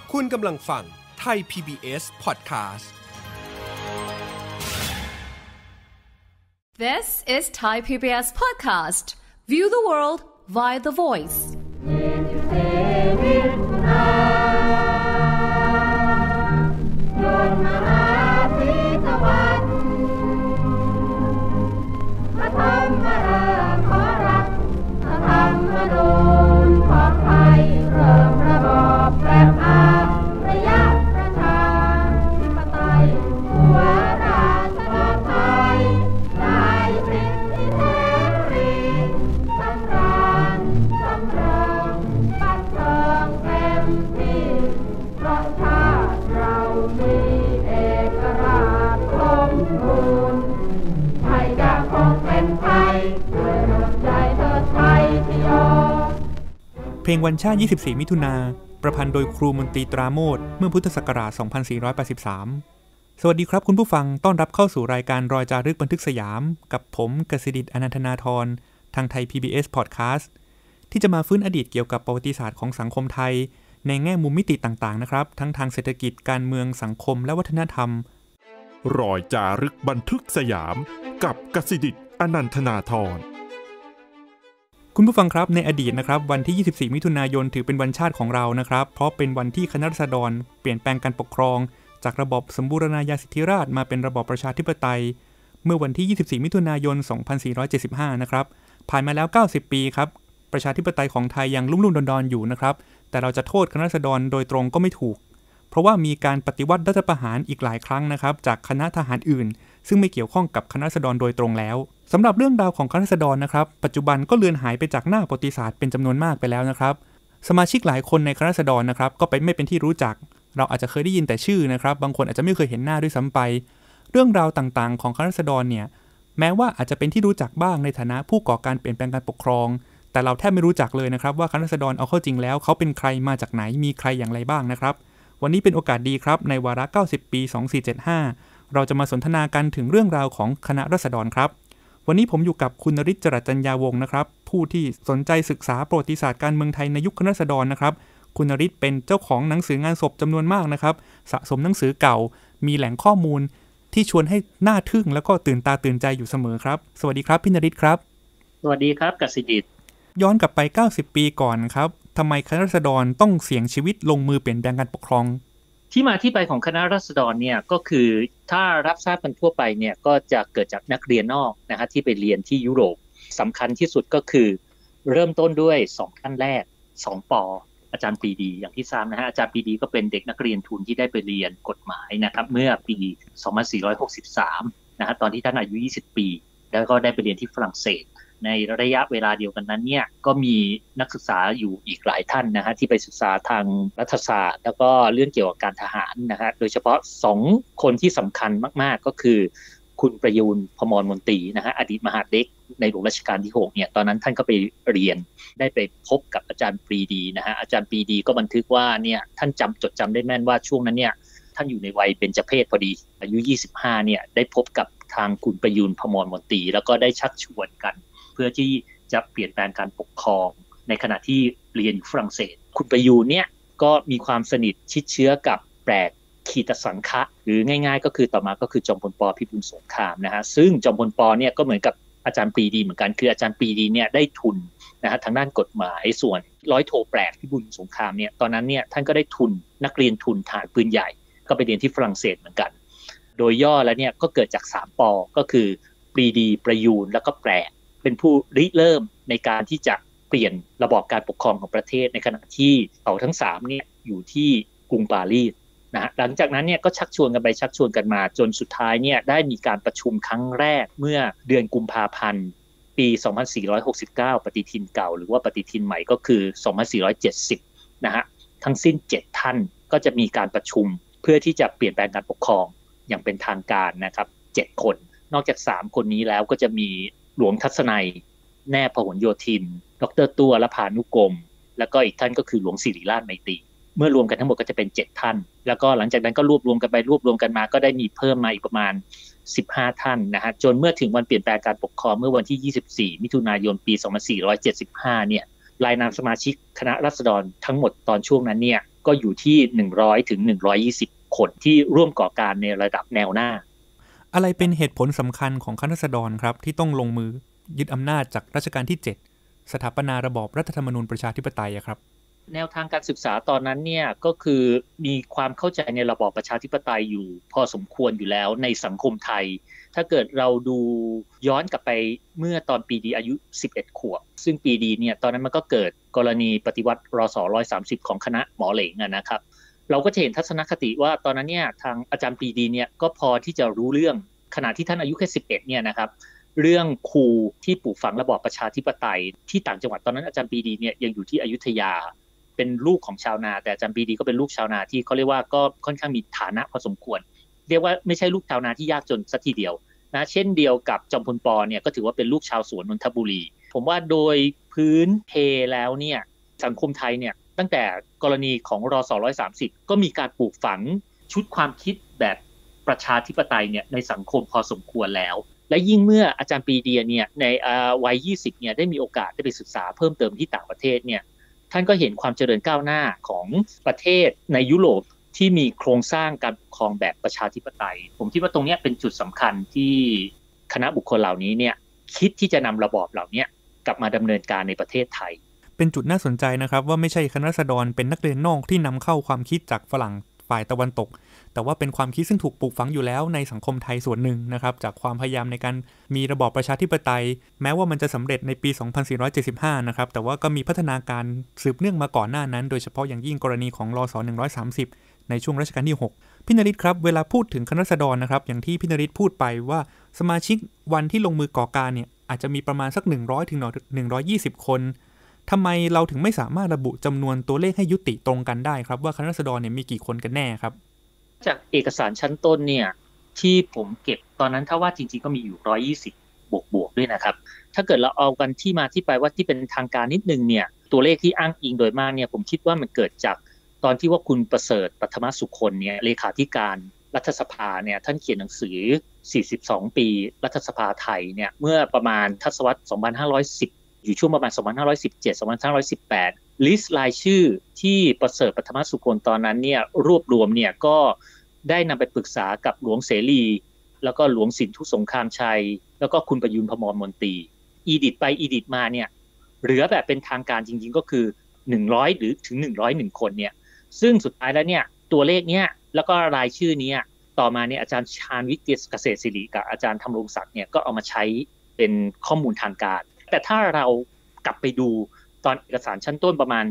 คุณกำลังฟังไทย PBS Podcast This is Thai PBS Podcast. View the world via the voice. เพลงวันชาติ24 มิถุนาประพันธ์โดยครูมนตรีตราโมชเมื่อพุทธศักราช 2483 สวัสดีครับคุณผู้ฟังต้อนรับเข้าสู่รายการรอยจารึกบันทึกสยามกับผมกสิดิษฐ์อนันทนาธรทางไทย PBS Podcast ที่จะมาฟื้นอดีตเกี่ยวกับประวัติศาสตร์ของสังคมไทยในแง่มุมมิติต่างๆนะครับทั้งทางเศรษฐกิจการเมืองสังคมและวัฒนธรรมรอยจารึกบันทึกสยามกับกสิดิษฐ์อนันทนาธรคุณผู้ฟังครับในอดีตนะครับวันที่ 24 มิถุนายนถือเป็นวันชาติของเรานะครับเพราะเป็นวันที่คณะราษฎรเปลี่ยนแปลงการปกครองจากระบอบสมบูรณาญาสิทธิราชย์มาเป็นระบอบประชาธิปไตยเมื่อวันที่ 24 มิถุนายน 2475 นะครับผ่านมาแล้ว 90 ปีครับประชาธิปไตยของไทยยังลุ่มๆดอนๆอยู่นะครับแต่เราจะโทษคณะราษฎรโดยตรงก็ไม่ถูกเพราะว่ามีการปฏิวัติรัฐประหารอีกหลายครั้งนะครับจากคณะทหารอื่นซึ่งไม่เกี่ยวข้องกับคณะราษฎรโดยตรงแล้วสำหรับเรื่องราวของคณะราษฎรนะครับปัจจุบันก็เลือนหายไปจากหน้าประวัติศาสตร์เป็นจำนวนมากไปแล้วนะครับสมาชิกหลายคนในคณะราษฎรนะครับก็ไม่เป็นที่รู้จักเราอาจจะเคยได้ยินแต่ชื่อนะครับบางคนอาจจะไม่เคยเห็นหน้าด้วยซ้ำไปเรื่องราวต่างๆของคณะราษฎรเนี่ยแม้ว่าอาจจะเป็นที่รู้จักบ้างในฐานะผู้ก่อการเปลี่ยนแปลงการปกครองแต่เราแทบไม่รู้จักเลยนะครับว่าคณะราษฎรเอาเข้าจริงแล้วเขาเป็นใครมาจากไหนมีใครอย่างไรบ้างนะครับวันนี้เป็นโอกาสดีครับในวาระ 90 ปี 2475 เราจะมาสนทนากันถึงเรื่องราวของคณะราษฎรครับวันนี้ผมอยู่กับคุณนฤทธิ์ จรัสจัญญาวงศ์นะครับผู้ที่สนใจศึกษาประวัติศาสตร์การเมืองไทยในยุคคณะราษฎรนะครับคุณนฤทธิ์เป็นเจ้าของหนังสืองานศพจำนวนมากนะครับสะสมหนังสือเก่ามีแหล่งข้อมูลที่ชวนให้น่าทึ่งแล้วก็ตื่นตาตื่นใจอยู่เสมอครับสวัสดีครับพี่นฤทธิ์ครับสวัสดีครับกสิดิษฐ์ย้อนกลับไป 90 ปีก่อนครับทำไมคณะราษฎรต้องเสี่ยงชีวิตลงมือเปลี่ยนแปลงการปกครองที่มาที่ไปของคณะราษฎรเนี่ยก็คือถ้ารับทราบกันทั่วไปเนี่ยก็จะเกิดจากนักเรียนนอกนะฮะที่ไปเรียนที่ยุโรปสำคัญที่สุดก็คือเริ่มต้นด้วย2ท่านแรก2 ป.อาจารย์ปรีดีอย่างที่ทราบนะฮะอาจารย์ปรีดีก็เป็นเด็กนักเรียนทุนที่ได้ไปเรียนกฎหมายนะครับเมื่อปี 2463 นะฮะตอนที่ท่านอายุ 20 ปีแล้วก็ได้ไปเรียนที่ฝรั่งเศสในระยะเวลาเดียวกันนั้นเนี่ยก็มีนักศึกษาอยู่อีกหลายท่านนะฮะที่ไปศึกษาทางรัฐศาสตร์แล้วก็เรื่องเกี่ยวกับการทหารนะฮะโดยเฉพาะ2คนที่สำคัญมากๆก็คือคุณประยูรพมรมนตรีนะฮะอดีตมหาดเล็กในหลวงรัชกาลที่6เนี่ยตอนนั้นท่านก็ไปเรียนได้ไปพบกับอาจารย์ปรีดีนะฮะอาจารย์ปรีดีก็บันทึกว่าเนี่ยท่านจดจำได้แม่นว่าช่วงนั้นเนี่ยท่านอยู่ในวัยเบญจเพสพอดีอายุ25เนี่ยได้พบกับทางคุณประยูรพมรมนตรีแล้วก็ได้ชักชวนกันเพื่อที่จะเปลี่ยนแปลงการปกครองในขณะที่เรียนอยู่ฝรั่งเศสคุณประยูรเนี่ยก็มีความสนิทชิดเชื้อกับแปลกขีตสังฆะหรือง่ายๆก็คือต่อมาก็คือจอมพลป.พิบูลสงครามนะฮะซึ่งจอมพลป.เนี่ยก็เหมือนกับอาจารย์ปรีดีเหมือนกันคืออาจารย์ปรีดีเนี่ยได้ทุนนะฮะทางด้านกฎหมายส่วนร้อยโทแปลกพิบูลสงครามเนี่ยตอนนั้นเนี่ยท่านก็ได้ทุนนักเรียนทุนทหารปืนใหญ่ก็ไปเรียนที่ฝรั่งเศสเหมือนกันโดยย่อแล้วเนี่ยก็เกิดจาก3 ป.ก็คือปรีดีประยูรแล้วก็แปลกเป็นผู้ริเริ่มในการที่จะเปลี่ยนระบอบการปกครองของประเทศในขณะที่เขาทั้ง3เนี่ยอยู่ที่กรุงปารีสนะหลังจากนั้นเนี่ยก็ชักชวนกันไปชักชวนกันมาจนสุดท้ายเนี่ยได้มีการประชุมครั้งแรกเมื่อเดือนกุมภาพันธ์ปี 2469 ปฏิทินเก่าหรือว่าปฏิทินใหม่ก็คือ 2470 นะฮะทั้งสิ้น7 ท่านก็จะมีการประชุมเพื่อที่จะเปลี่ยนแปลงการปกครองอย่างเป็นทางการนะครับ7 คนนอกจาก3 คนนี้แล้วก็จะมีหลวงทัศนัยแนบพหลโยธินดร.ตัวละพานุกรมแล้วก็อีกท่านก็คือหลวงศิริราชไมตรีเมื่อรวมกันทั้งหมดก็จะเป็น7 ท่านแล้วก็หลังจากนั้นก็รวบรวมกันไปรวบรวมกันมาก็ได้มีเพิ่มมาอีกประมาณ15 ท่านนะฮะจนเมื่อถึงวันเปลี่ยนแปลงการปกครองเมื่อวันที่24 มิถุนายนปี 2475เนี่ยรายนามสมาชิกคณะราษฎรทั้งหมดตอนช่วงนั้นเนี่ยก็อยู่ที่100ถึง120คนที่ร่วมก่อการในระดับแนวหน้าอะไรเป็นเหตุผลสำคัญของคณะราษฎรครับที่ต้องลงมือยึดอำนาจจากรัชกาลที่7สถาปนาระบอบรัฐธรรมนูญประชาธิปไตยครับแนวทางการศึกษาตอนนั้นเนี่ยก็คือมีความเข้าใจในระบอบประชาธิปไตยอยู่พอสมควรอยู่แล้วในสังคมไทยถ้าเกิดเราดูย้อนกลับไปเมื่อตอนปีดีอายุ11ขวบซึ่งปีดีเนี่ยตอนนั้นมันก็เกิดกรณีปฏิวัติรศ130ของคณะหมอเหลงนะครับเราก็จะเห็นทัศนคติว่าตอนนั้นเนี่ยทางอาจารย์ปีดีเนี่ยก็พอที่จะรู้เรื่องขณะที่ท่านอายุแค่11เนี่ยนะครับเรื่องครูที่ปลูกฝังระบอบประชาธิปไตยที่ต่างจังหวัดตอนนั้นอาจารย์ปีดีเนี่ยยังอยู่ที่อยุธยาเป็นลูกของชาวนาแต่อาจารย์ปีดีก็เป็นลูกชาวนาที่เขาเรียกว่าก็ค่อนข้างมีฐานะพอสมควรเรียกว่าไม่ใช่ลูกชาวนาที่ยากจนสักทีเดียวนะเช่นเดียวกับจอมพลป.เนี่ยก็ถือว่าเป็นลูกชาวสวนนนทบุรีผมว่าโดยพื้นเพแล้วเนี่ยสังคมไทยเนี่ยตั้งแต่กรณีของรศ130ก็มีการปลูกฝังชุดความคิดแบบประชาธิปไตยเนี่ยในสังคมพอสมควรแล้วและยิ่งเมื่ออาจารย์ปีดีเนี่ยในวัย20เนี่ยได้มีโอกาสได้ไปศึกษาเพิ่มเติมที่ต่างประเทศเนี่ยท่านก็เห็นความเจริญก้าวหน้าของประเทศในยุโรปที่มีโครงสร้างการปกครองแบบประชาธิปไตยผมคิดว่าตรงนี้เป็นจุดสำคัญที่คณะบุคคลเหล่านี้เนี่ยคิดที่จะนำระบอบเหล่านี้กลับมาดำเนินการในประเทศไทยเป็นจุดน่าสนใจนะครับว่าไม่ใช่คณะราษฎรเป็นนักเรียนนอกที่นำเข้าความคิดจากฝรั่งฝ่ายตะวันตกแต่ว่าเป็นความคิดซึ่งถูกปลูกฝังอยู่แล้วในสังคมไทยส่วนหนึ่งนะครับจากความพยายามในการมีระบอบประชาธิปไตยแม้ว่ามันจะสำเร็จในปี 2475 นะครับแต่ว่าก็มีพัฒนาการสืบเนื่องมาก่อนหน้านั้นโดยเฉพาะอย่างยิ่งกรณีของรศ130ในช่วงรัชกาลที่6พี่นฤทธิ์ครับเวลาพูดถึงคณะราษฎรนะครับอย่างที่พี่นฤทธิ์พูดไปว่าสมาชิกวันที่ลงมือก่อการเนี่ยอาจจะมีประมาณสัก100ถึง120คนทำไมเราถึงไม่สามารถระบุจำนวนตัวเลขให้ยุติตรงกันได้ครับว่าคณะราษฎรเนี่ยมีกี่คนกันแน่ครับจากเอกสารชั้นต้นเนี่ยที่ผมเก็บตอนนั้นถ้าว่าจริงๆก็มีอยู่120บวกด้วยนะครับถ้าเกิดเราเอากันที่มาที่ไปว่าที่เป็นทางการนิดนึงเนี่ยตัวเลขที่อ้างอิงโดยมากเนี่ยผมคิดว่ามันเกิดจากตอนที่ว่าคุณประเสริฐปัทมสุคนเนี่ยเลขาธิการรัฐสภาเนี่ยท่านเขียนหนังสือ42ปีรัฐสภาไทยเนี่ยเมื่อประมาณทศวรรษ2510อยู่ช่วงประมาณ2517-2518ลิสต์รายชื่อที่ประเสริฐปัทมสุคนตอนนั้นเนี่ยรวบรวมเนี่ยก็ได้นำไปปรึกษากับหลวงเสรีแล้วก็หลวงสินธุสงครามชัยแล้วก็คุณประยุรพมรมนตรีอีดิทไปอีดิทมาเนี่ยเหลือแบบเป็นทางการจริงๆก็คือ100หรือถึง101คนเนี่ยซึ่งสุดท้ายแล้วเนี่ยตัวเลขเนี้ยแล้วก็รายชื่อนี้ต่อมาเนี่ยอาจารย์ชาญวิทย์เกษตรศิริกับอาจารย์ธำรงศักดิ์เนี่ยก็เอามาใช้เป็นข้อมูลทางการแต่ถ้าเรากลับไปดูตอนเอกสารชั้นต้นประมาณ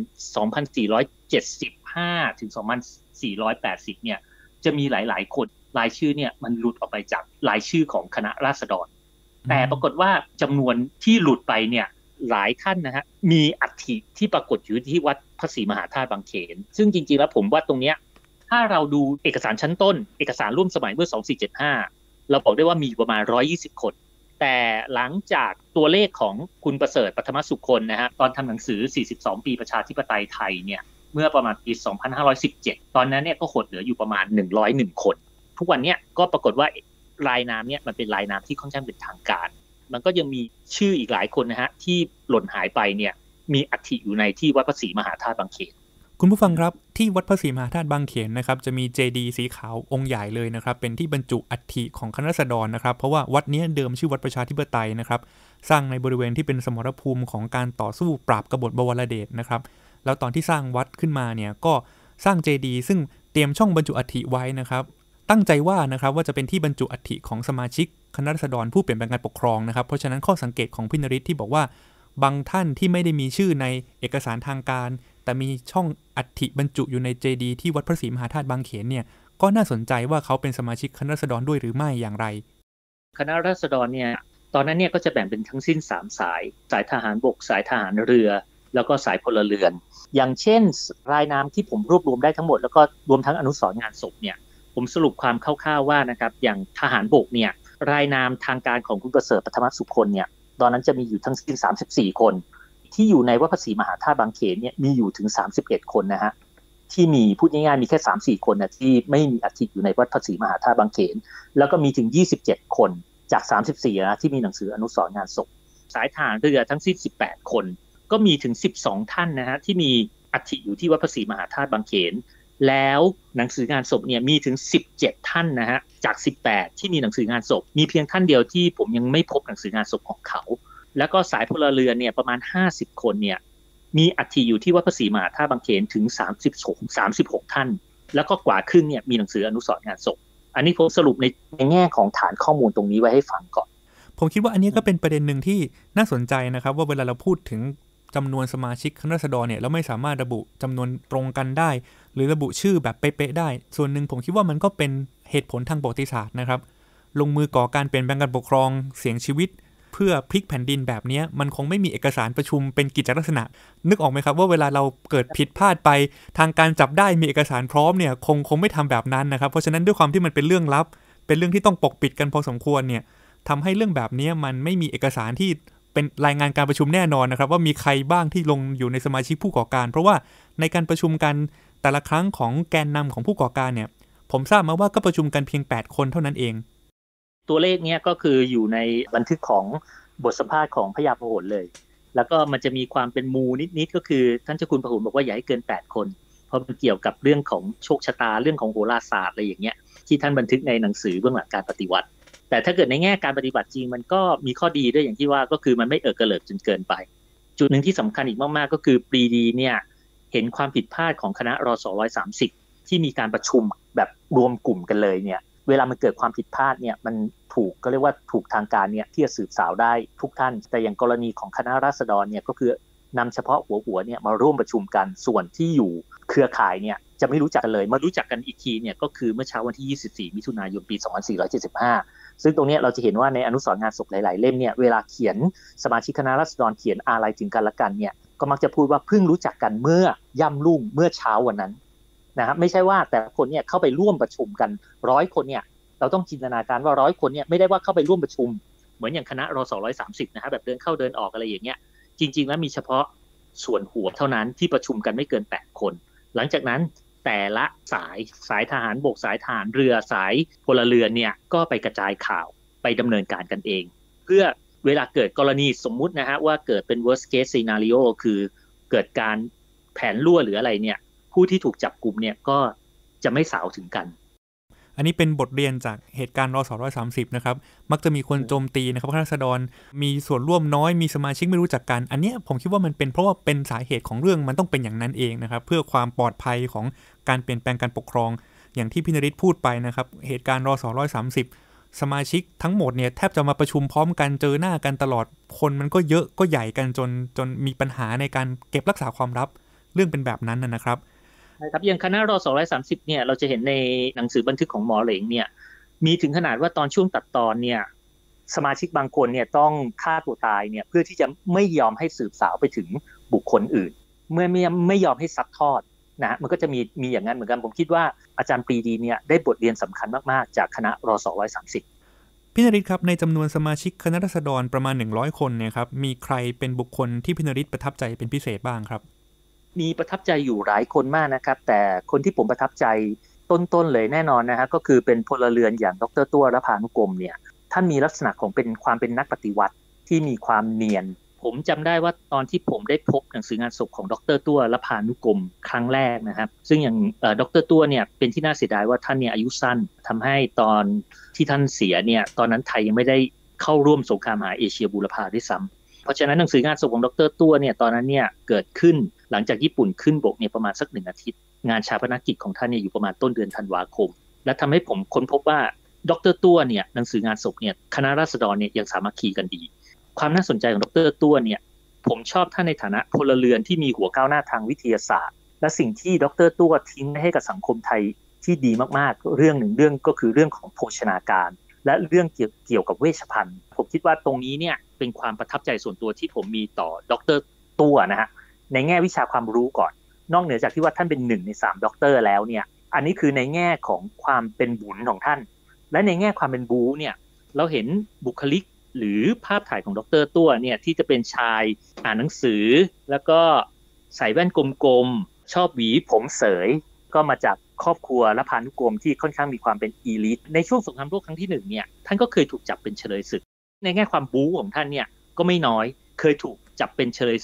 2475 ถึง 2480 เนี่ยจะมีหลายๆคนรายชื่อเนี่ยมันหลุดออกไปจากรายชื่อของคณะราษฎรแต่ปรากฏว่าจำนวนที่หลุดไปเนี่ยหลายท่านนะฮะมีอัฐิที่ปรากฏอยู่ที่วัดพระศรีมหาธาตุบางเขนซึ่งจริงๆแล้วผมว่าตรงเนี้ยถ้าเราดูเอกสารชั้นต้นเอกสารร่วมสมัยเมื่อ 2475 เราบอกได้ว่ามีประมาณ120คนแต่หลังจากตัวเลขของคุณประเสริฐปัทมสุคนนะฮะตอนทำหนังสือ42ปีประชาธิปไตยไทยเนี่ยเมื่อประมาณปี 2517 ตอนนั้นเนี่ยก็หดเหลืออยู่ประมาณ101คนทุกวันเนี้ยก็ปรากฏว่ารายนามเนี่ยมันเป็นรายนามที่ค่อนข้างเป็นทางการมันก็ยังมีชื่ออีกหลายคนนะฮะที่หล่นหายไปเนี่ยมีอัฐิอยู่ในที่วัดพระศรีมหาธาตุบางเขนคุณผู้ฟังครับที่วัดพระศรีมหาธาตุบางเขนนะครับจะมีเจดีย์สีขาวองค์ใหญ่เลยนะครับเป็นที่บรรจุอัฐิของคณะราษฎรนะครับเพราะว่าวัดนี้เดิมชื่อวัดประชาธิปไตยนะครับสร้างในบริเวณที่เป็นสมรภูมิของการต่อสู้ปราบกบฏบวรเดชนะครับแล้วตอนที่สร้างวัดขึ้นมาเนี่ยก็สร้างเจดีย์ซึ่งเตรียมช่องบรรจุอัฐิไว้นะครับตั้งใจว่านะครับว่าจะเป็นที่บรรจุอัฐิของสมาชิกคณะราษฎรผู้เปลี่ยนแปลงการปกครองนะครับเพราะฉะนั้นข้อสังเกตของพี่นฤทธิ์ที่บอกว่าบางท่านที่ไม่ได้มีชื่อในเอกสารทางการแต่มีช่องอัฐิบรรจุอยู่ในเจดีย์ที่วัดพระศรีมหาธาตุบางเขนเนี่ยก็น่าสนใจว่าเขาเป็นสมาชิกคณะราษฎรด้วยหรือไม่อย่างไรคณะราษฎรเนี่ยตอนนั้นเนี่ยก็จะแบ่งเป็นทั้งสิ้น3สายทหารบกสายทหารเรือแล้วก็สายพลเรือนอย่างเช่นรายนามที่ผมรวบรวมได้ทั้งหมดแล้วก็รวมทั้งอนุสรณ์งานศพเนี่ยผมสรุปความคร่าวๆว่านะครับอย่างทหารบกเนี่ยรายนามทางการของคุณประเสริฐปัทมสุคนเนี่ยตอนนั้นจะมีอยู่ทั้งสิ้น34คนที่อยู่ในวัดพระศรีมหาธาตุบางเขนเนี่ยมีอยู่ถึง31คนนะฮะที่มีพูดง่ายๆมีแค่ 3-4 คนนะที่ไม่มีอัฐิอยู่ในวัดพระศรีมหาธาตุบางเขนแล้วก็มีถึง27คนจาก34นะที่มีหนังสืออนุสรณ์งานศพสายทหารเรือทั้งสิ้น18คนก็มีถึง12ท่านนะฮะที่มีอัฐิอยู่ที่วัดพระศรีมหาธาตุบางเขนแล้วหนังสืองานศพเนี่ยมีถึง17ท่านนะฮะจาก18ที่มีหนังสืองานศพมีเพียงท่านเดียวที่ผมยังไม่พบหนังสืองานศพของเขาแล้วก็สายพลเรือนเนี่ยประมาณ50คนเนี่ยมีอัฐิอยู่ที่วัดพระศรีมหาธาตุบางเขนถึง36ท่านแล้วก็กว่าครึ่งเนี่ยมีหนังสืออนุสรณ์งานศพอันนี้ผมสรุปในแง่ของฐานข้อมูลตรงนี้ไว้ให้ฟังก่อนผมคิดว่าอันนี้ก็เป็นประเด็นหนึ่งที่น่าสนใจนะครับว่าเวลาเราพูดถึงจำนวนสมาชิกคณะราษฎรเนี่ยเราไม่สามารถระบุจำนวนตรงกันได้หรือระบุชื่อแบบเป๊ะๆได้ส่วนหนึ่งผมคิดว่ามันก็เป็นเหตุผลทางประวัติศาสตร์นะครับลงมือก่อการเปลี่ยนแปลงการปกครองเสี่ยงชีวิตเพื่อพลิกแผ่นดินแบบนี้มันคงไม่มีเอกสารประชุมเป็นกิจลักษณะนึกออกไหมครับว่าเวลาเราเกิดผิดพลาดไปทางการจับได้มีเอกสารพร้อมเนี่ยคงไม่ทำแบบนั้นนะครับเพราะฉะนั้นด้วยความที่มันเป็นเรื่องลับเป็นเรื่องที่ต้องปกปิดกันพอสมควรเนี่ยทำให้เรื่องแบบนี้มันไม่มีเอกสารที่เป็นรายงานการประชุมแน่นอนนะครับว่ามีใครบ้างที่ลงอยู่ในสมาชิกผู้ก่อการเพราะว่าในการประชุมกันแต่ละครั้งของแกนนำของผู้ก่อการเนี่ยผมทราบมาว่าก็ประชุมกันเพียง8คนเท่านั้นเองตัวเลขเนี้ยก็คืออยู่ในบันทึกของบทสัมภาษณ์ของพญาพหลเลยแล้วก็มันจะมีความเป็นมูนิดๆก็คือท่านเจ้าคุณพหลบอกว่าอย่าให้เกิน8คนเพราะมันเกี่ยวกับเรื่องของโชคชะตาเรื่องของโหราศาสตร์อะไรอย่างเงี้ยที่ท่านบันทึกในหนังสือเบื้องหลังการปฏิวัติแต่ถ้าเกิดในแง่การปฏิบัติจริงมันก็มีข้อดีด้วยอย่างที่ว่าก็คือมันไม่เกระเลิกจนเกินไปจุดหนึ่งที่สำคัญอีกมากๆก็คือปรีดีเนี่ยเห็นความผิดพลาดของคณะรส130ที่มีการประชุมแบบรวมกลุ่มกันเลยเนี่ยเวลามันเกิดความผิดพลาดเนี่ยมันถูกก็เรียกว่าถูกทางการเนี่ยที่จะสืบสาวได้ทุกท่านแต่อย่างกรณีของคณะราษฎรเนี่ยก็คือนำเฉพาะหัวเนี่ยมาร่วมประชุมกันส่วนที่อยู่เครือข่ายเนี่ยจะไม่รู้จักกันเลยมารู้จักกันอีกทีเนี่ยก็คือเมื่อเช้าวันที่24มิถุนายนปี2475ซึ่งตรงนี้เราจะเห็นว่าในอนุสรณ์งานศพหลายๆเล่มเนี่ยเวลาเขียนสมาชิกคณะราษฎรเขียนอาลัยถึงกันและกันเนี่ยก็มักจะพูดว่าเพิ่งรู้จักกันเมื่อย่ำรุ่งเมื่อเช้าวันนั้นนะครับไม่ใช่ว่าแต่ละคนเนี่ยเข้าไปร่วมประชุมกัน100คนเนี่ยเราต้องจินตนาการว่า100คนเนี่ยไม่ได้ว่าเข้าไปร่วมประชุมเหมือนอย่างคณะรส130นะฮะแบบเดินเข้าเดินออกอะไรอย่างเงี้ยจริงๆแล้วมีเฉพาะส่วนหัวเท่านั้นที่ประชุมกันไม่เกิน8คนหลังจากนั้นแต่ละสายทหารบกสายทหารเรือสายพลเรือนเนี่ยก็ไปกระจายข่าวไปดำเนินการกันเองเพื่อเวลาเกิดกรณีสมมุตินะฮะว่าเกิดเป็น worst case scenario คือเกิดการแผนรั่วหรืออะไรเนี่ยผู้ที่ถูกจับกุมเนี่ยก็จะไม่สาวถึงกันอันนี้เป็นบทเรียนจากเหตุการณ์รส130นะครับมักจะมีคนโจมตีนะครับคณะราษฎรมีส่วนร่วมน้อยมีสมาชิกไม่รู้จักกันอันนี้ผมคิดว่ามันเป็นเพราะว่าเป็นสาเหตุของเรื่องมันต้องเป็นอย่างนั้นเองนะครับเพื่อความปลอดภัยของการเปลี่ยนแปลงการปกครองอย่างที่พี่นฤทธิ์พูดไปนะครับเหตุการณ์รส130สมาชิกทั้งหมดเนี่ยแทบจะมาประชุมพร้อมกันเจอหน้ากันตลอดคนมันก็เยอะก็ใหญ่กันจนมีปัญหาในการเก็บรักษาความลับเรื่องเป็นแบบนั้นนะครับครับอย่างคณะร230เนี่ยเราจะเห็นในหนังสือบันทึกของหมอเหลงเนี่ยมีถึงขนาดว่าตอนช่วงตัดตอนเนี่ยสมาชิกบางคนเนี่ยต้องฆ่าตัวตายเนี่ยเพื่อที่จะไม่ยอมให้สืบสาวไปถึงบุคคลอื่นเมื่อไม่ยอมให้ซักทอดนะมันก็จะมีอย่างนั้นเหมือนกันผมคิดว่าอาจารย์ปรีดีเนี่ยได้บทเรียนสำคัญมากๆจากคณะร230 พี่นฤทธิ์ครับในจำนวนสมาชิกคณะราษฎรประมาณ100คนเนี่ยครับมีใครเป็นบุคคลที่พี่นฤทธิ์ประทับใจเป็นพิเศษบ้างครับมีประทับใจอยู่หลายคนมากนะครับแต่คนที่ผมประทับใจต้นเลยแน่นอนนะฮะก็คือเป็นพลเรือนอย่างดร.ตั้วรพานุกรมเนี่ยท่านมีลักษณะของเป็นความเป็นนักปฏิวัติที่มีความเนียนผมจำได้ว่าตอนที่ผมได้พบหนังสืองานศพของดร.ตั้วรพานุกรมครั้งแรกนะครับซึ่งอย่างดร.ตั้วเนี่ยเป็นที่น่าเสียดายว่าท่านเนี่ยอายุสั้นทำให้ตอนที่ท่านเสียเนี่ยตอนนั้นไทยยังไม่ได้เข้าร่วมสงครามมหาเอเชียบูรพาด้วยซ้ำเพราะฉะนั้นหนังสืองานศพของดร.ตั้วเนี่ยตอนนั้นเนี่ยเกิดขึ้นหลังจากญี่ปุ่นขึ้นบกเนี่ยประมาณสัก1อาทิตย์งานชาปนกิจของท่านเนี่ยอยู่ประมาณต้นเดือนธันวาคมและทำให้ผมค้นพบว่าดร.ตั้วเนี่ยหนังสืองานศพเนี่ยคณะราษฎรเนี่ยยังสามัคคีกันดีความน่าสนใจของดร.ตั้วเนี่ยผมชอบท่านในฐานะพลเรือนที่มีหัวก้าวหน้าทางวิทยาศาสตร์และสิ่งที่ดร.ตั้วทิ้งให้กับสังคมไทยที่ดีมากๆเรื่องก็คือเรื่องของโภชนาการและเรื่องเกี่ยวกับเวชภัณฑ์ผมคิดว่าตรงนี้เนี่ยเป็นความประทับใจส่วนตัวที่ผมมีต่อดร.ตั้วนะฮะในแง่วิชาความรู้ก่อนนอกเหนือจากที่ว่าท่านเป็น1ใน3ด็อกเตอร์แล้วเนี่ยอันนี้คือในแง่ของความเป็นบุญของท่านและในแง่ความเป็นบูเนี่ยเราเห็นบุคลิกหรือภาพถ่ายของดร.ตั้วเนี่ยที่จะเป็นชายอ่านหนังสือแล้วก็ใส่แว่นกลมๆชอบหวีผมเสยก็มาจากครอบครัวรพานุกรมที่ค่อนข้างมีความเป็นอีลิทในช่วงสงครามโลกครั้งที่1เนี่ยท่านก็เคยถูกจับเป็นเฉลยศึกในแง่ความบูของท่านเนี่ยก็ไม่น้อยเคยถูกจับเป็นเฉลยศึก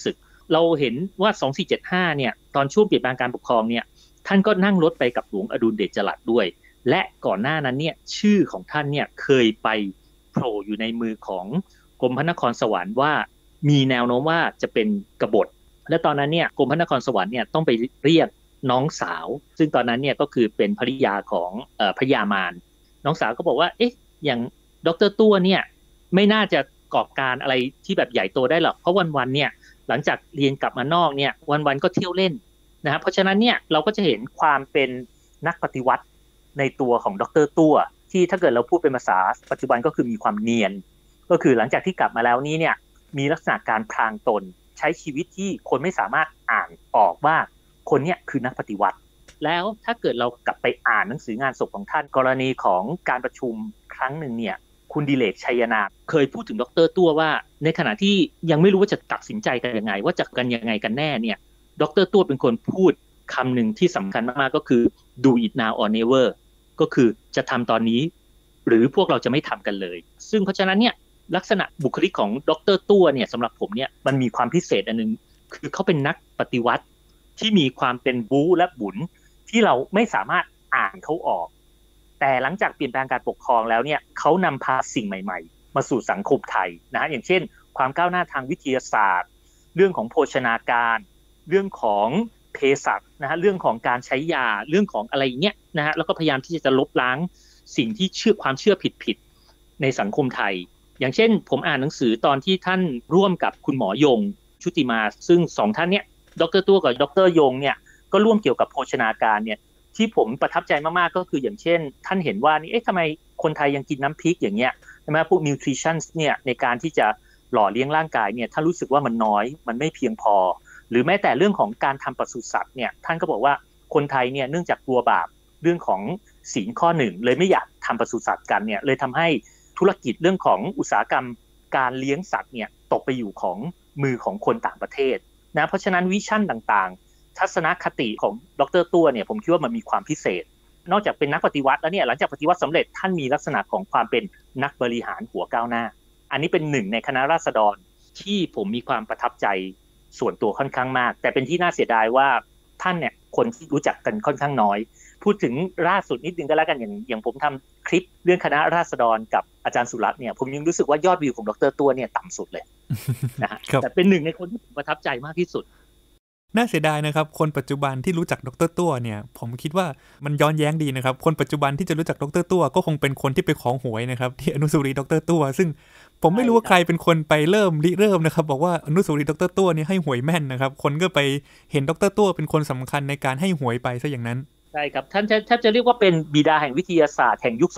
เราเห็นว่า2475เนี่ยตอนช่วงเปลี่ยนแปลงการปกครองเนี่ยท่านก็นั่งรถไปกับหลวงอดุลเดชจรัสด้วยและก่อนหน้านั้นเนี่ยชื่อของท่านเนี่ยเคยไปโผล่อยู่ในมือของกรมพระนครสวรรค์ว่ามีแนวโน้มว่าจะเป็นกบฏและตอนนั้นเนี่ยกรมพระนครสวรรค์เนี่ยต้องไปเรียกน้องสาวซึ่งตอนนั้นเนี่ยก็คือเป็นภริยาของพระยามารน้องสาวก็บอกว่าเอ๊ะอย่างดร.ตั้วเนี่ยไม่น่าจะก่อการอะไรที่แบบใหญ่โตได้หรอกเพราะวันๆเนี่ยหลังจากเรียนกลับมานอกเนี่ยวันๆก็เที่ยวเล่นนะเพราะฉะนั้นเนี่ยเราก็จะเห็นความเป็นนักปฏิวัติในตัวของดร.ตั้วที่ถ้าเกิดเราพูดเป็นภาษาปัจจุบันก็คือมีความเนียนก็คือหลังจากที่กลับมาแล้วนี้เนี่ยมีลักษณะการพรางตนใช้ชีวิตที่คนไม่สามารถอ่านออกว่าคนเนี้ยคือนักปฏิวัติแล้วถ้าเกิดเรากลับไปอ่านหนังสืองานศพของท่านกรณีของการประชุมครั้งหนึ่งเนี่ยคุณดิเลกชัยนาเคยพูดถึงดร.ตั้วว่าในขณะที่ยังไม่รู้ว่าจะตัดสินใจกันยังไงว่าจะกันยังไงกันแน่เนี่ยดร.ตั้วเป็นคนพูดคำหนึ่งที่สำคัญมากๆก็คือ do it now or never ก็คือจะทำตอนนี้หรือพวกเราจะไม่ทำกันเลยซึ่งเพราะฉะนั้นเนี่ยลักษณะบุคลิกของดร.ตั้วเนี่ยสำหรับผมเนี่ยมันมีความพิเศษอันนึงคือเขาเป็นนักปฏิวัติที่มีความเป็นบู๊และบุญที่เราไม่สามารถอ่านเขาออกแต่หลังจากเปลี่ยนแปลงการปกครองแล้วเนี่ยเขานำพาสิ่งใหม่ๆมาสู่สังคมไทยนะอย่างเช่นความก้าวหน้าทางวิทยาศาสตร์เรื่องของโภชนาการเรื่องของเภสัชนะฮะเรื่องของการใช้ยาเรื่องของอะไรเงี้ยนะฮะแล้วก็พยายามที่จะลบล้างสิ่งที่ความเชื่อผิดๆในสังคมไทยอย่างเช่นผมอ่านหนังสือตอนที่ท่านร่วมกับคุณหมอยงชุติมาซึ่งสองท่านเนี่ยดร.ตั้วกับดร.ยงเนี่ยก็ร่วมเกี่ยวกับโภชนาการเนี่ยที่ผมประทับใจมากๆก็คืออย่างเช่นท่านเห็นว่านี่ทำไมคนไทยยังกินน้ำพริกอย่างเงี้ยใช่ไหมพวก nutrition เนี่ยในการที่จะหล่อเลี้ยงร่างกายเนี่ยท่านรู้สึกว่ามันน้อยมันไม่เพียงพอหรือแม้แต่เรื่องของการทำปศุสัตว์เนี่ยท่านก็บอกว่าคนไทยเนี่ยเนื่องจากกลัวบาปเรื่องของศีลข้อหนึ่งเลยไม่อยากทำปศุสัตว์กันเนี่ยเลยทำให้ธุรกิจเรื่องของอุตสาหกรรมการเลี้ยงสัตว์เนี่ยตกไปอยู่ของมือของคนต่างประเทศนะเพราะฉะนั้นวิชั่นต่างๆทัศนคติของดร.ตั้วเนี่ยผมคิดว่ามันมีความพิเศษนอกจากเป็นนักปฏิวัติแล้วเนี่ยหลังจากปฏิวัติสำเร็จท่านมีลักษณะของความเป็นนักบริหารหัวก้าวหน้าอันนี้เป็นหนึ่งในคณะราษฎรที่ผมมีความประทับใจส่วนตัวค่อนข้างมากแต่เป็นที่น่าเสียดายว่าท่านเนี่ยคนที่รู้จักกันค่อนข้างน้อยพูดถึงล่าสุดนิดนึงก็แล้วกันอย่างผมทำคลิปเรื่องคณะราษฎรกับอาจารย์สุรัตน์เนี่ยผมยังรู้สึกว่ายอดวิวของดร.ตั้วเนี่ยต่ำสุดเลยนะฮะแต่เป็นหนึ่งในคนที่ผมประทับใจมากที่สุดน่าเสียดายนะครับคนปัจจุบันที่รู้จักดร.ตั้วเนี่ยผมคิดว่ามันย้อนแย้งดีนะครับคนปัจจุบันที่จะรู้จักดร.ตั้วก็คงเป็นคนที่ไปของหวยนะครับที่อนุสาวรีย์ดร.ตั้วซึ่งผมไม่รู้ว่าใครเป็นคนไปเริ่มนะครับบอกว่าอนุสาวรีย์ดร.ตั้วนี่ให้หวยแม่นนะครับคนก็ไปเห็นดร.ตั้วเป็นคนสำคัญในการให้หวยไปซะอย่างนั้นใช่ครับท่านแทบจะเรียกว่าเป็นบิดาแห่งวิทยาศาสตร์แห่งยุค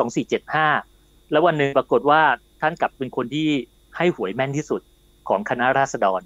2475แล้ววันนึงปรากฏว่าท่านกลับเป็นคนที่ให้หวยแม่นที่สุดของคณะราษฎร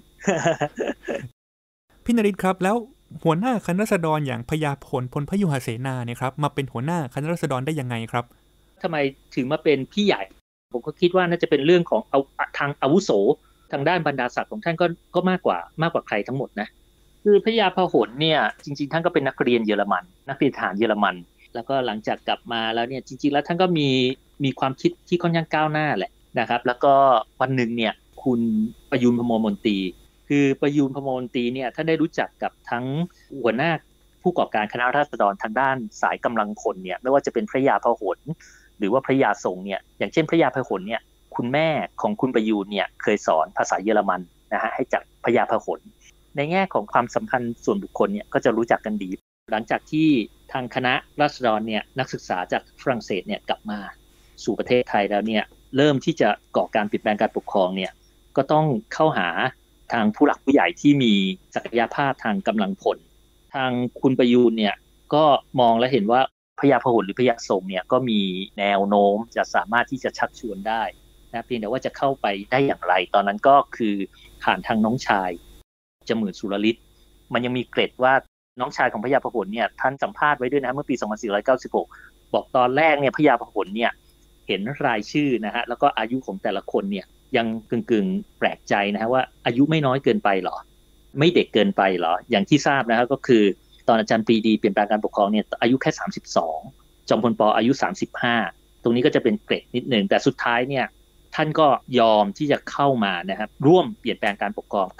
พี่นฤทธิ์ครับแล้วหัวหน้าคณะราษฎรอย่างพญาพลพลพยุหเสนาเนี่ยครับมาเป็นหัวหน้าคณะราษฎรได้ยังไงครับทำไมถึงมาเป็นพี่ใหญ่ผมก็คิดว่าน่าจะเป็นเรื่องของทางอาวุโสทางด้านบรรดาศักดิ์ของท่านก็มากกว่าใครทั้งหมดนะคือพญาพหลเนี่ยจริงๆท่านก็เป็นนักเรียนเยอรมันนักเรียนทหารเยอรมันแล้วก็หลังจากกลับมาแล้วเนี่ยจริงๆแล้วท่านก็มีความคิดที่ค่อนข้างก้าวหน้าแหละนะครับแล้วก็วันหนึ่งเนี่ยคุณประยูรพโมมนตรีคือประยูรพโมมนตรีเนี่ยท่านได้รู้จักกับทั้งหัวหน้าผู้ก่อการคณะราษฎรทางด้านสายกำลังพลเนี่ยไม่ว่าจะเป็นพระยาพหลหรือว่าพระยาทรงเนี่ยอย่างเช่นพระยาพหลเนี่ยคุณแม่ของคุณประยูรเนี่ยเคยสอนภาษาเยอรมันนะฮะให้จากพระยาพหลในแง่ของความสัมพันธ์ส่วนบุคคลเนี่ยก็จะรู้จักกันดีหลังจากที่ทางคณะราษฎรเนี่ยนักศึกษาจากฝรั่งเศสเนี่ยกลับมาสู่ประเทศไทยแล้วเนี่ยเริ่มที่จะก่อการเปลี่ยนแปลงการปกครองเนี่ยก็ต้องเข้าหาทางผู้หลักผู้ใหญ่ที่มีศักยภาพทางกำลังพลทางคุณประยูรเนี่ยก็มองและเห็นว่าพญาพหลหรือพญาทรงเนี่ยก็มีแนวโน้มจะสามารถที่จะชักชวนได้นะเพียงแต่ว่าจะเข้าไปได้อย่างไรตอนนั้นก็คือผ่านทางน้องชายจมื่นสุรฤทธิ์มันยังมีเกร็ดว่าน้องชายของพญาพหลเนี่ยท่านสัมภาษณ์ไว้ด้วยนะเมื่อปี2496บอกตอนแรกเนี่ยพญาพหลเนี่ยเห็นรายชื่อนะฮะแล้วก็อายุของแต่ละคนเนี่ยยังกึ่งแปลกใจนะฮะว่าอายุไม่น้อยเกินไปหรอไม่เด็กเกินไปหรออย่างที่ทราบนะฮะก็คือตอนอาจารย์ปรีดีเปลี่ยนแปลงการปกครองเนี่ยอายุแค่32จอมพลป.อายุ35ตรงนี้ก็จะเป็นเกร็ดนิดนึงแต่สุดท้ายเนี่ยท่านก็ยอมที่จะเข้ามานะครับร่วมเปลี่ยนแปลงการปกครองกับ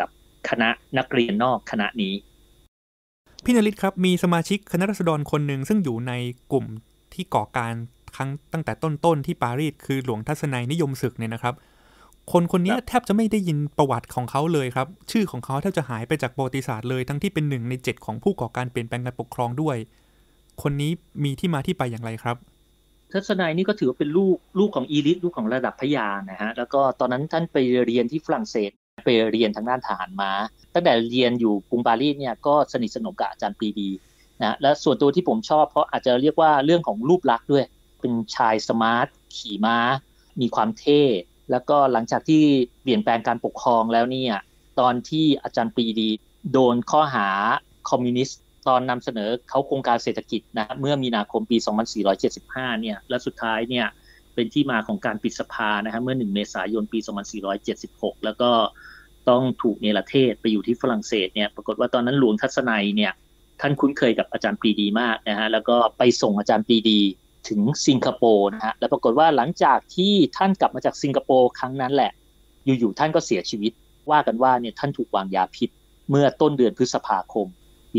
คณะนักเรียนนอกคณะนี้พี่นฤทธิ์ครับมีสมาชิกคณะราษฎรคนหนึ่งซึ่งอยู่ในกลุ่มที่ก่อการตั้งแต่ต้นที่ปารีสคือหลวงทัศนัยนิยมศึกเนี่ยนะครับคนนี้แทบจะไม่ได้ยินประวัติของเขาเลยครับชื่อของเขาแทบจะหายไปจากประวัติศาสตร์เลยทั้งที่เป็น1 ใน 7ของผู้ก่อการเปลี่ยนแปลงการปกครองด้วยคนนี้มีที่มาที่ไปอย่างไรครับทัศนัยนี่ก็ถือว่าเป็นลูกของอีลิทลูกของระดับพญานะฮะแล้วก็ตอนนั้นท่านไปเรียนที่ฝรั่งเศสไปเรียนทางด้านทหารม้าตั้งแต่เรียนอยู่กรุงปารีสเนี่ยก็สนิทสนมกับอาจารย์ปรีดีนะและส่วนตัวที่ผมชอบเพราะอาจจะเรียกว่าเรื่องของรูปลักษณ์ด้วยเป็นชายสมาร์ทขี่ม้ามีความเท่แล้วก็หลังจากที่เปลี่ยนแปลงการปกครองแล้วเนี่ยตอนที่อาจารย์ปรีดีโดนข้อหาคอมมิวนิสต์ตอนนำเสนอเขาโครงการเศรษฐกิจนะเมื่อมีนาคมปี 2475 เนี่ยและสุดท้ายเนี่ยเป็นที่มาของการปิดสภานะฮะเมื่อ1 เมษายนปี 2476 แล้วก็ต้องถูกเนรเทศไปอยู่ที่ฝรั่งเศสเนี่ยปรากฏว่าตอนนั้นหลวงทัศนัยเนี่ยท่านคุ้นเคยกับอาจารย์ปรีดีมากนะฮะแล้วก็ไปส่งอาจารย์ปรีดีถึงสิงคโปร์นะฮะแล้วปรากฏว่าหลังจากที่ท่านกลับมาจากสิงคโปร์ครั้งนั้นแหละอยู่ๆท่านก็เสียชีวิตว่ากันว่าเนี่ยท่านถูกวางยาพิษเมื่อต้นเดือนพฤษภาคมปี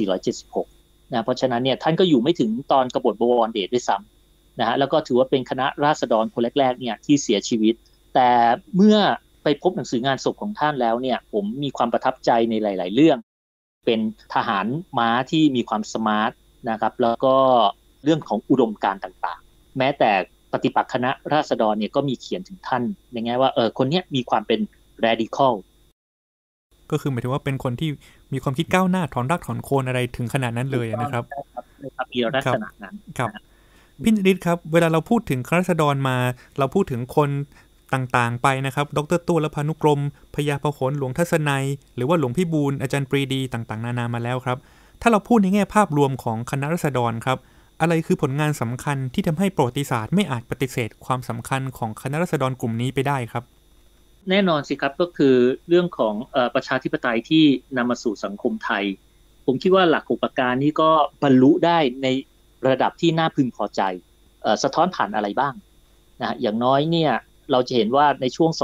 2476 นะเพราะฉะนั้นเนี่ยท่านก็อยู่ไม่ถึงตอนกบฏบวรเดชด้วยซ้ำนะฮะแล้วก็ถือว่าเป็นคณะราษฎรคนแรกๆเนี่ยที่เสียชีวิตแต่เมื่อไปพบหนังสืองานศพของท่านแล้วเนี่ยผมมีความประทับใจในหลายๆเรื่องเป็นทหารม้าที่มีความสมาร์ทนะครับแล้วก็เรื่องของอุดมการณ์ต่างๆแม้แต่ปฏิปักษ์คณะราษฎรเนี่ยก็มีเขียนถึงท่านในแง่ว่าคนเนี้ยมีความเป็น radical ก็คือหมายถึงว่าเป็นคนที่มีความคิดก้าวหน้าถอนรากถอนโคนอะไรถึงขนาดนั้นเลยนะครับมีลักษณะนั้นครับพี่นฤทธิ์ครับเวลาเราพูดถึงคณะราษฎรมาเราพูดถึงคนต่างๆไปนะครับดร.ตู้และพานุกรมพญาพหลหลวงทัศนัยหรือว่าหลวงพี่บูลย์อาจารย์ปรีดีต่างๆนานามาแล้วครับถ้าเราพูดในแง่ภาพรวมของคณะราษฎรครับอะไรคือผลงานสำคัญที่ทำให้ประวัติศาสตร์ไม่อาจปฏิเสธความสำคัญของคณะราษฎรกลุ่มนี้ไปได้ครับแน่นอนสิครับก็คือเรื่องของประชาธิปไตยที่นำมาสู่สังคมไทยผมคิดว่าหลัก6ประการนี้ก็บรรลุได้ในระดับที่น่าพึงพอใจสะท้อนผ่านอะไรบ้างนะอย่างน้อยเนี่ยเราจะเห็นว่าในช่วง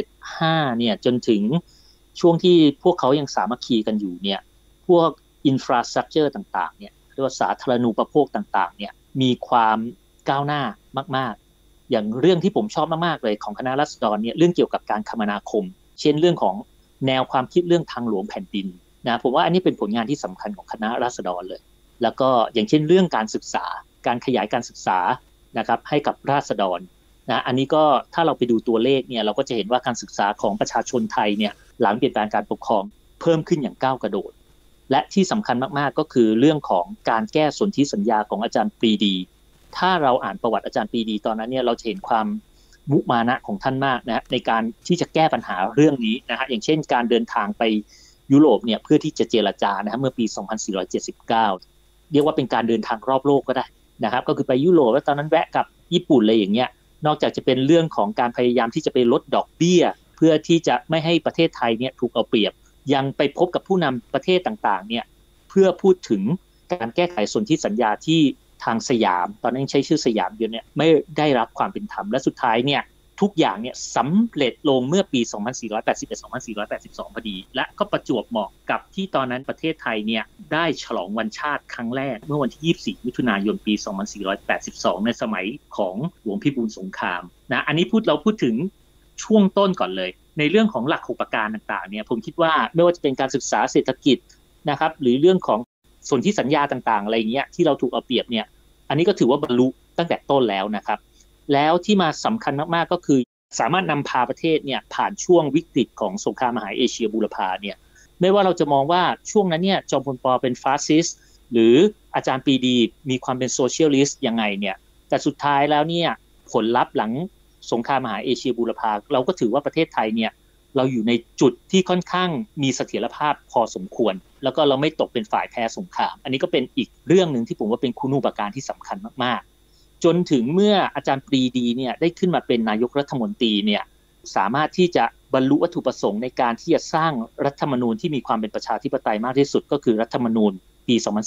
2475 เนี่ยจนถึงช่วงที่พวกเขายังสามัคคีกันอยู่เนี่ยพวกอินฟราสตรัคเจอร์ต่างๆเนี่ยเรียกว่าสาธารณูปโภคต่างๆเนี่ยมีความก้าวหน้ามากๆอย่างเรื่องที่ผมชอบมากๆเลยของคณะราษฎรเนี่ยเรื่องเกี่ยวกับการคมนาคมเช่นเรื่องของแนวความคิดเรื่องทางหลวงแผ่นดินนะผมว่าอันนี้เป็นผลงานที่สำคัญของคณะราษฎรเลยแล้วก็อย่างเช่นเรื่องการศึกษาการขยายการศึกษานะครับให้กับราษฎรนะอันนี้ก็ถ้าเราไปดูตัวเลขเนี่ยเราก็จะเห็นว่าการศึกษาของประชาชนไทยเนี่ยหลังเปลี่ยนแปลงการปกครองเพิ่มขึ้นอย่างก้าวกระโดดและที่สำคัญมากๆก็คือเรื่องของการแก้สนธิสัญญาของอาจารย์ปรีดีถ้าเราอ่านประวัติอาจารย์ปรีดีตอนนั้นเนี่ยเราจะเห็นความมุมานะของท่านมากนะในการที่จะแก้ปัญหาเรื่องนี้นะฮะอย่างเช่นการเดินทางไปยุโรปเนี่ยเพื่อที่จะเจรจานะฮะเมื่อปี 2479 เรียกว่าเป็นการเดินทางรอบโลกก็ได้นะครับก็คือไปยุโรปแล้วตอนนั้นแวะกับญี่ปุ่นอะไรอย่างเงี้ยนอกจากจะเป็นเรื่องของการพยายามที่จะไปลดดอกเบี้ยเพื่อที่จะไม่ให้ประเทศไทยเนี่ยถูกเอาเปรียบยังไปพบกับผู้นำประเทศต่างๆเนี่ยเพื่อพูดถึงการแก้ไขสนธิสัญญาที่ทางสยามตอนนั้นใช้ชื่อสยามอยู่เนี่ยไม่ได้รับความเป็นธรรมและสุดท้ายเนี่ยทุกอย่างเนี่ยสำเร็จลงเมื่อปี 2481-2482 พอดีและก็ประจวบเหมาะกับที่ตอนนั้นประเทศไทยเนี่ยได้ฉลองวันชาติครั้งแรกเมื่อวันที่ 24 มิถุนายน ปี 2482 ในสมัยของหลวงพี่บูลย์สงครามนะอันนี้เราพูดถึงช่วงต้นก่อนเลยในเรื่องของหลัก6ประการต่างๆเนี่ยผมคิดว่าไม่ว่าจะเป็นการศึกษาเศรษฐกิจนะครับหรือเรื่องของสนธิสัญญาต่างๆอะไรเงี้ยที่เราถูกเอาเปรียบเนี่ยอันนี้ก็ถือว่าบรรลุตั้งแต่ต้นแล้วนะครับแล้วที่มาสำคัญมากๆก็คือสามารถนำพาประเทศเนี่ยผ่านช่วงวิกฤตของสงครามมหาเอเชียบูรพาเนี่ยไม่ว่าเราจะมองว่าช่วงนั้นเนี่ยจอมพลป.เป็นฟาสซิสต์หรืออาจารย์ปรีดีมีความเป็นโซเชียลิสต์ยังไงเนี่ยแต่สุดท้ายแล้วเนี่ยผลลัพธ์หลังสงครามมหาเอเชียบูรพาเราก็ถือว่าประเทศไทยเนี่ยเราอยู่ในจุดที่ค่อนข้างมีเสถียรภาพพอสมควรแล้วก็เราไม่ตกเป็นฝ่ายแพ้สงครามอันนี้ก็เป็นอีกเรื่องนึงที่ผมว่าเป็นคุณูปการที่สำคัญมากๆจนถึงเมื่ออาจารย์ปรีดีเนี่ยได้ขึ้นมาเป็นนายกรัฐมนตรีเนี่ยสามารถที่จะบรรลุวัตถุประสงค์ในการที่จะสร้างรัฐธรรมนูญที่มีความเป็นประชาธิปไตยมากที่สุดก็คือรัฐธรรมนูญปี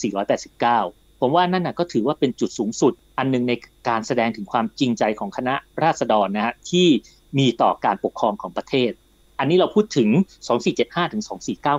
2489 ผมว่านั่นน่ะก็ถือว่าเป็นจุดสูงสุดอันนึงในการแสดงถึงความจริงใจของคณะราษฎรนะฮะที่มีต่อการปกครองของประเทศอันนี้เราพูดถึง2475ถึง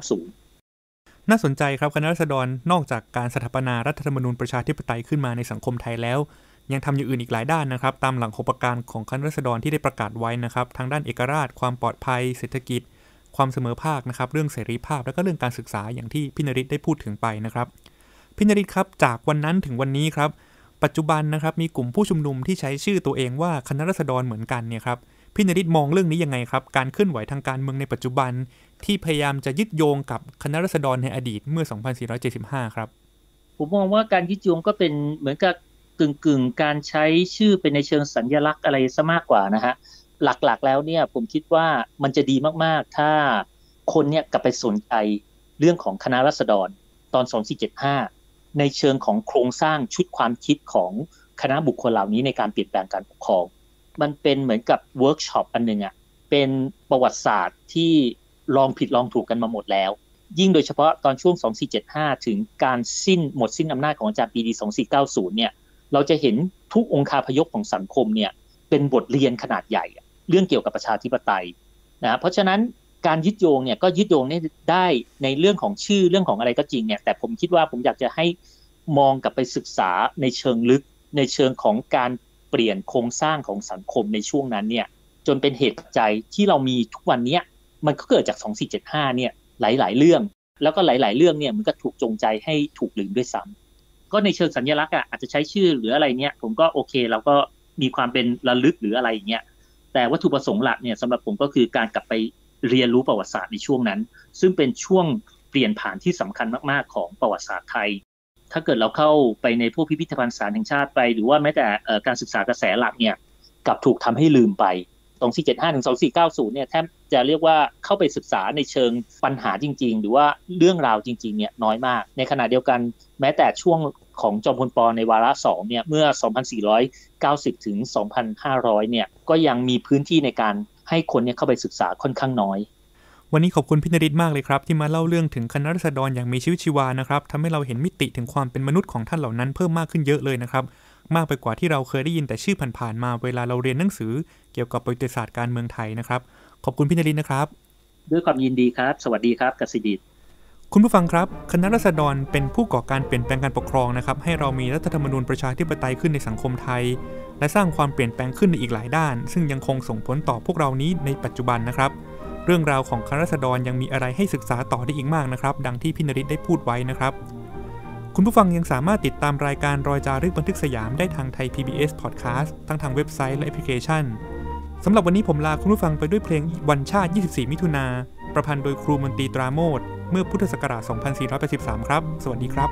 2490 น่าสนใจครับคณะราษฎรนอกจากการสถาปนารัฐธรรมนูญประชาธิปไตยขึ้นมาในสังคมไทยแล้วยังทำอย่างอื่นอีกหลายด้านนะครับตามหลัก6ประการของคณะราษฎรที่ได้ประกาศไว้นะครับทางด้านเอกราชความปลอดภัยเศรษฐกิจความเสมอภาคนะครับเรื่องเสรีภาพและก็เรื่องการศึกษาอย่างที่พี่นฤทธิ์ได้พูดถึงไปนะครับพี่นฤทธิ์ครับจากวันนั้นถึงวันนี้ครับปัจจุบันนะครับมีกลุ่มผู้ชุมนุมที่ใช้ชื่อตัวเองว่าคณะราษฎรเหมือนกันเนี่ยครับพี่นฤทธิ์มองเรื่องนี้ยังไงครับการเคลื่อนไหวทางการเมืองในปัจจุบันที่พยายามจะยึดโยงกับคณะราษฎรในอดีตเมื่อ 2475 ครับผมมองว่าการยึดโยงก็เป็นเหมือนกับกึ่งการใช้ชื่อเป็นในเชิงสัญลักษณ์อะไรซะมากกว่านะฮะหลักๆแล้วเนี่ยผมคิดว่ามันจะดีมากๆถ้าคนเนี่ยกลับไปสนใจเรื่องของคณะราษฎรตอน2475ในเชิงของโครงสร้างชุดความคิดของคณะบุคคลเหล่านี้ในการเปลี่ยนแปลงการปกครองมันเป็นเหมือนกับเวิร์กช็อปอันนึงอ่ะเป็นประวัติศาสตร์ที่ลองผิดลองถูกกันมาหมดแล้วยิ่งโดยเฉพาะตอนช่วง2475ถึงการหมดสิ้นอำนาจของอาจารย์ปรีดี2490เนี่ยเราจะเห็นทุกองคาพยพของสังคมเนี่ยเป็นบทเรียนขนาดใหญ่เรื่องเกี่ยวกับประชาธิปไตยนะเพราะฉะนั้นการยึดโยงเนี่ยก็ยึดโยงได้ในเรื่องของชื่อเรื่องของอะไรก็จริงเนี่ยแต่ผมคิดว่าผมอยากจะให้มองกลับไปศึกษาในเชิงลึกในเชิงของการเปลี่ยนโครงสร้างของสังคมในช่วงนั้นเนี่ยจนเป็นเหตุปัจจัยที่เรามีทุกวันนี้มันก็เกิดจาก2475เนี่ยหลายๆเรื่องแล้วก็หลายๆเรื่องเนี่ยมันก็ถูกจงใจให้ถูกลืมด้วยซ้ำก็ในเชิงสัญลักษณ์อาจจะใช้ชื่อหรืออะไรเนี่ยผมก็โอเคเราก็มีความเป็นระลึกหรืออะไรอย่างเงี้ยแต่วัตถุประสงค์หลักเนี่ยสำหรับผมก็คือการกลับไปเรียนรู้ประวัติศาสตร์ในช่วงนั้นซึ่งเป็นช่วงเปลี่ยนผ่านที่สำคัญมากๆของประวัติศาสตร์ไทยถ้าเกิดเราเข้าไปในพวกพิพิธภัณฑ์สถานแห่งชาติไปหรือว่าแม้แต่การศึกษากระแสหลักเนี่ยกลับถูกทำให้ลืมไป2475ถึง2490เนี่ยแทบจะเรียกว่าเข้าไปศึกษาในเชิงปัญหาจริงๆหรือว่าเรื่องราวจริงๆเนี่ยน้อยมากในขณะเดียวกันแม้แต่ช่วงของจอมพลป.ในวาระ2เนี่ยเมื่อ2490ถึง2500เนี่ยก็ยังมีพื้นที่ในการให้คนเนี่ยเข้าไปศึกษาค่อนข้างน้อยวันนี้ขอบคุณพี่นฤทธิ์มากเลยครับที่มาเล่าเรื่องถึงคณะราษฎรอย่างมีชีวิตชีวานะครับทำให้เราเห็นมิติถึงความเป็นมนุษย์ของท่านเหล่านั้นเพิ่มมากขึ้นเยอะเลยนะครับมากไปกว่าที่เราเคยได้ยินแต่ชื่อผ่านๆมาเวลาเราเรียนหนังสือเกี่ยวกับประวัติศาสตร์การเมืองไทยนะครับขอบคุณพี่นฤทธิ์นะครับด้วยความยินดีครับสวัสดีครับกสิดิษฐ์คุณผู้ฟังครับคณะราษฎรเป็นผู้ก่อการเปลี่ยนแปลงการปกครองนะครับให้เรามีรัฐธรรมนูญประชาธิปไตยขึ้นในสังคมไทยและสร้างความเปลี่ยนแปลงขึ้นในอีกหลายด้านซึ่งยังคงส่งผลต่อพวกเรานี้ในปัจจุบันนะครับเรื่องราวของคณะราษฎรยังมีอะไรให้ศึกษาต่อได้อีกมากนะครับดังที่พี่นฤทธิ์ได้พูดไว้นะครับคุณผู้ฟังยังสามารถติดตามรายการรอยจารึกบันทึกสยามได้ทางไทย PBS Podcast ทั้งทางเว็บไซต์และแอปพลิเคชันสำหรับวันนี้ผมลาคุณผู้ฟังไปด้วยเพลงวันชาติ24มิถุนาประพันธ์โดยครูมนตรีตราโมทเมื่อพุทธศักราช2483ครับสวัสดีครับ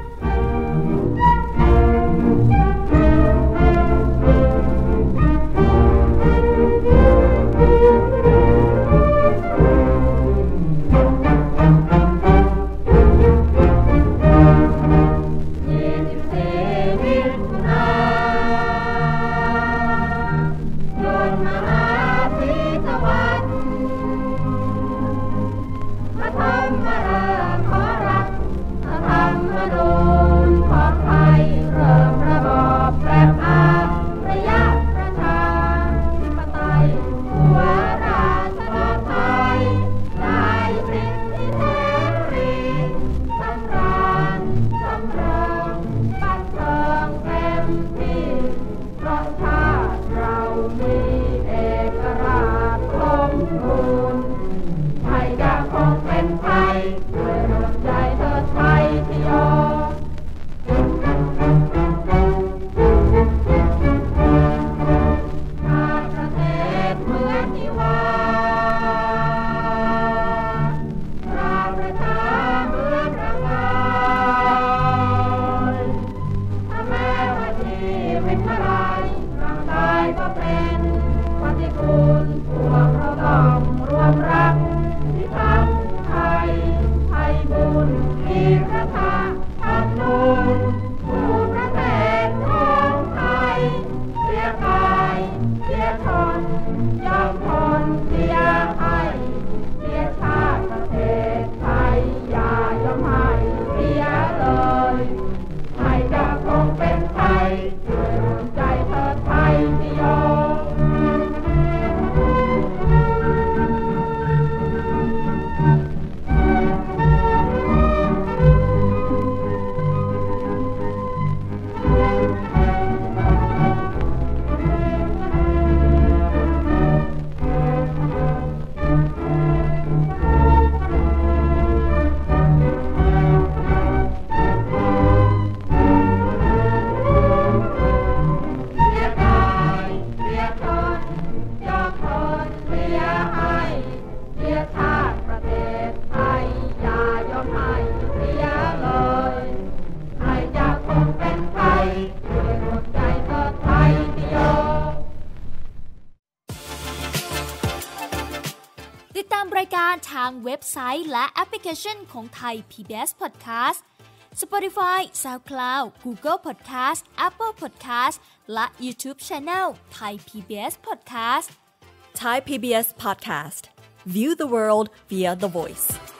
ทางเว็บไซต์และแอปพลิเคชันของไทย PBS Podcast Spotify, SoundCloud, Google Podcast, Apple Podcast และ YouTube Channel Thai PBS Podcast Thai PBS Podcast. View the world via the voice.